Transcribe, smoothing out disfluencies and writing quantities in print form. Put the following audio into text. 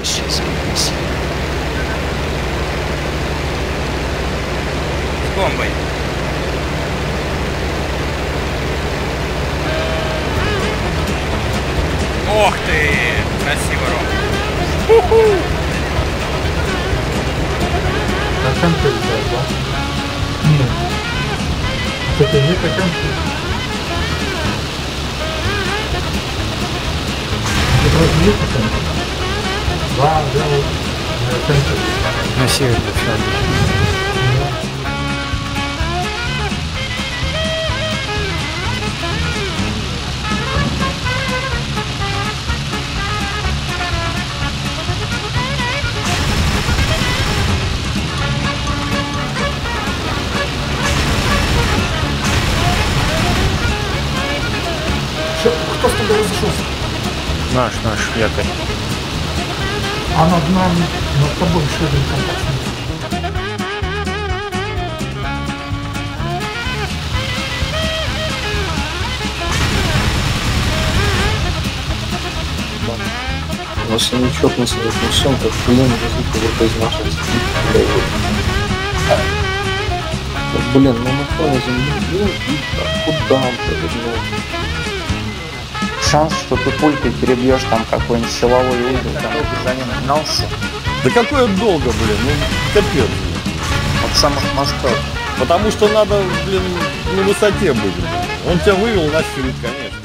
Сейчас с бомбой. Ох ты! Красиво, Ром. Зачем ты летаешь, да? Нет. Это не зачем ты? Ты просто не зачем ты? Да, вот. Зачем ты? На север все. Кто с тобой разошелся? Наш якорь. А над нами, над тобой еще один контакт. У нас они чокнутся на всем, как блин, вот из наших стихий. Блин, ну на фоне земли, блин, куда он повернул? Шанс, что ты пулькой перебьешь там какой-нибудь силовой угол, там за ним гнался. Да какое долго, блин, ну капец. От самых мостов. Потому что надо, блин, на высоте быть. Он тебя вывел на силу, конечно.